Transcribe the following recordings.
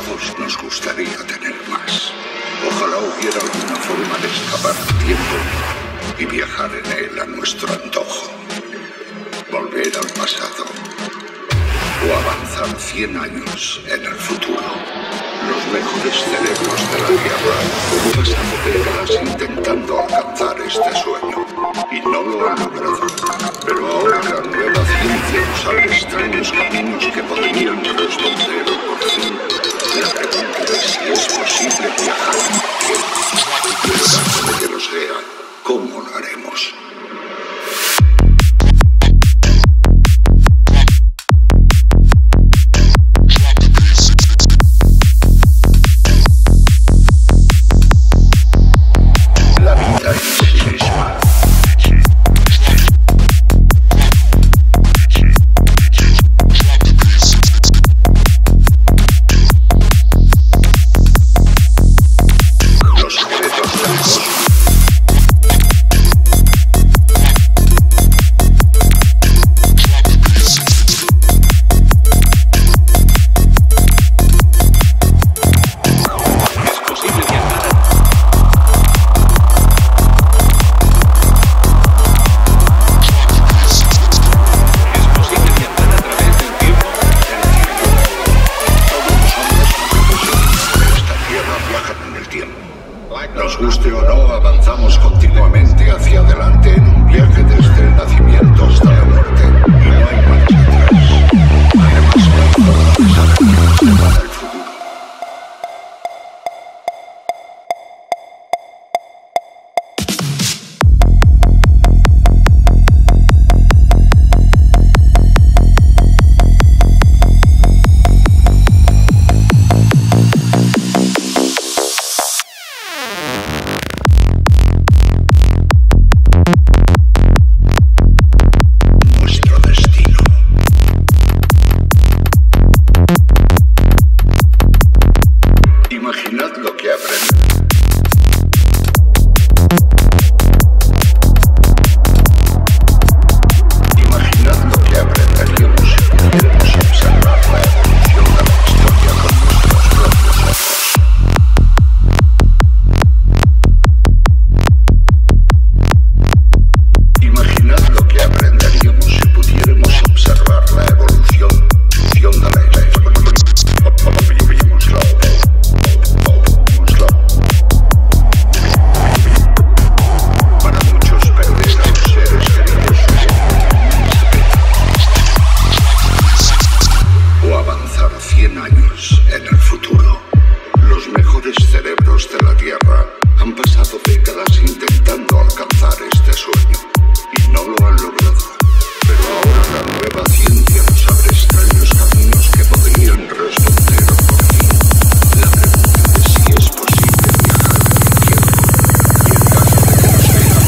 todos nos gustaría tener más. Ojalá hubiera alguna forma de escapar del tiempo y viajar en él a nuestro antojo. Volver al pasado o avanzar 100 años en el futuro. Los mejores cerebros de la Tierra pasan décadas intentando alcanzar este sueño y no lo han logrado. Pero ahora la nueva ciencia nos abre extraños caminos que podrían responder por fin la pregunta de si es posible viajar en el tiempo. Pero antes de que lo sea, ¿cómo lo haremos? Nos guste o no, avanzamos continuamente hacia adelante en un viaje desde el nacimiento hasta la muerte. Y no hay marcha atrás. Además, no sabemos para el futuro. Imaginad lo que aprendemos. Imaginad lo que aprenderíamos si pudiéramos observar la evolución de la historia con nuestros propios ojos. Imaginad lo que aprenderíamos si pudiéramos observar la evolución de la historia. En el futuro, los mejores cerebros de la Tierra han pasado décadas intentando alcanzar este sueño y no lo han logrado. Pero ahora la nueva ciencia nos abre extraños caminos que podrían responder por fin la pregunta de si es posible viajar en el tiempo. Y en caso de que lo sea,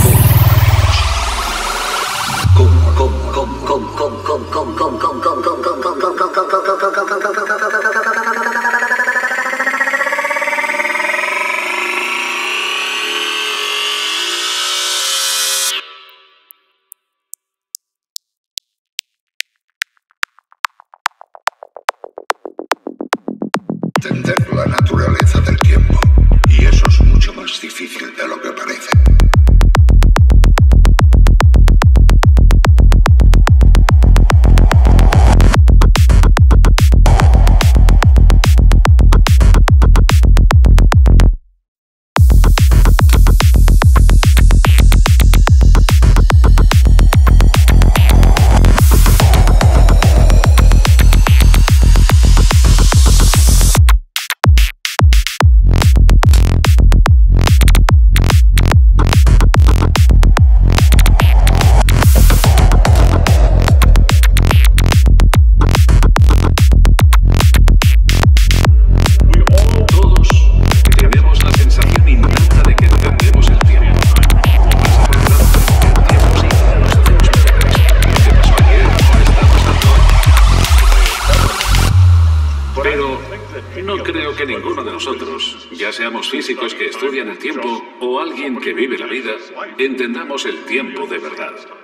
entender la naturaleza del tiempo, y eso es mucho más difícil de lo que parece. No creo que ninguno de nosotros, ya seamos físicos que estudian el tiempo o alguien que vive la vida, entendamos el tiempo de verdad.